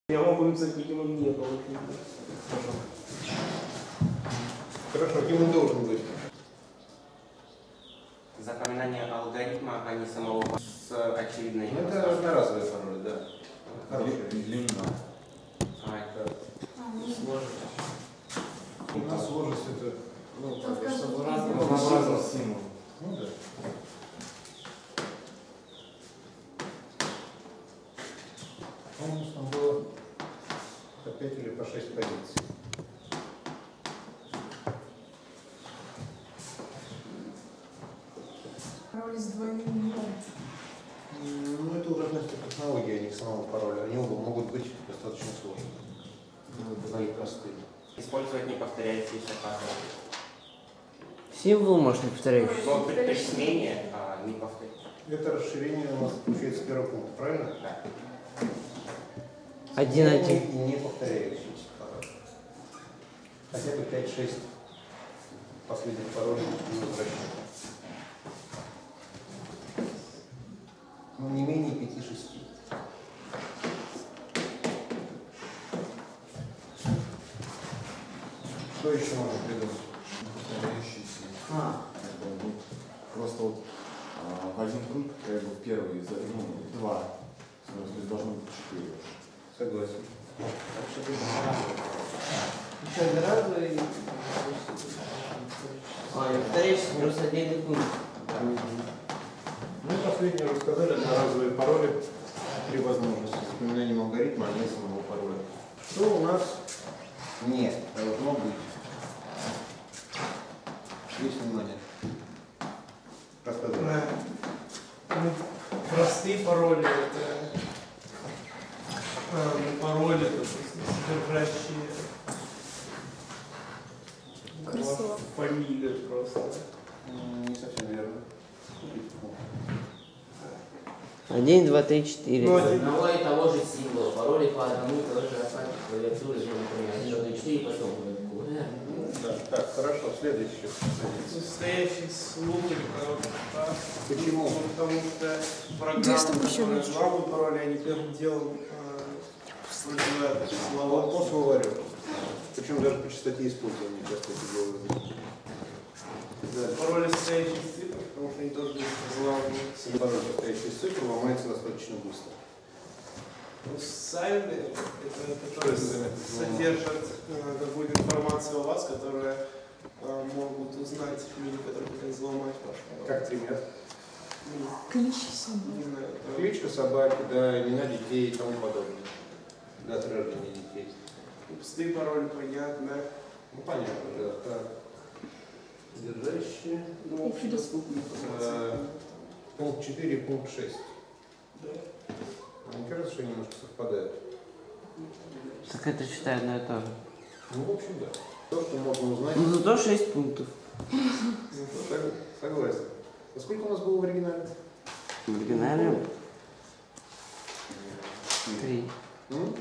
Я могу написать, каким он не был. Хорошо, кем он должен быть? Запоминание алгоритма, а не самого с очевидной. Это одноразовый пароль, да. Длина. Это Сложность. У нас сложность это... Ну, Разнообразный разнообразно. символ. Ну да. У нас там было по 5 или по 6 позиций. Пароль с двойным нулем. Ну, это уже относится к технологии, а не к самому паролю. Они оба могут быть достаточно сложными. Или простые. использовать неповторяющиеся пароли. Символ можно повторять. Но при смене не повторять. Это расширение у нас получается первый пункт, правильно? Да. 1-1. И не повторяющиеся пароли. Хотя бы 5-6 последних паролей не возвращаем. Но не менее 5-6. Что еще можно придумать? Повторяющийся. Как бы, ну, просто вот в один пункт, как бы первый, ну, 2. То есть должно быть 4. Согласен. Еще одноразовый. Повторяешься плюс отдельный пункт. Мы последнее рассказали одноразовые пароли при возможности с запоминанием алгоритма, а не самого пароля. Что у нас не должно быть? Есть внимание. Рассказывай. Ну, простые пароли это пароли, допустим, содержащие Курсор. фамилию просто. Не совсем верно. 1, 2, 3, 4. Ну, Одного и того же символа, пароли по одному и того же алфавиту, клавиатуры, например, 1, 2, 4, потом Да, так, хорошо, следующее. состоящий из слов или коротких фраз. Почему? Ну, потому что Да, что программы, вы еще которые лучше? главные пароли, они первым делом разбивают эти слова. Вопрос говорю. Причем даже по частоте использования часто это делают. Да. Пароли, состоящие из цифр, потому что они тоже будут главные. Пароль, состоящий из цифр, ломается достаточно быстро. Ну, сальные, это которые Что это за содержат какую-то информацию о вас, которая могут узнать люди, которые хотят взломать ваш пароль. Как пример? Ну, Клич собой. не знаю, там, Кличка собаки, да, имена детей и тому подобное. Дата рождения детей. пустые пароли, понятно. Ну, понятно, да. Так. Содержащие. Ну, общедоступные информации. Пункт 4 и пункт 6. Да. Мне кажется, что они немножко совпадают. Так это считай одно и то же. Ну, в общем, да. То, что можно узнать. Ну зато 6 пунктов. Согласен. А сколько у нас было в оригинале? В оригинале 3. М?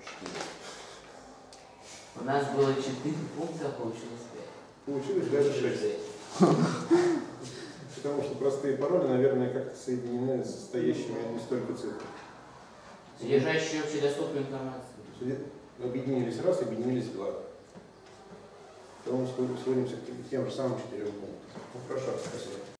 У нас было 4 пункта, а получилось 5. Получилось даже 6. Потому что простые пароли, наверное, как-то соединены с состоящими не столько цифр. Содержащие общедоступную информацию. Объединились раз, объединились два. То мы сводимся к тем же самым 4 пунктам. Ну, хорошо, спасибо.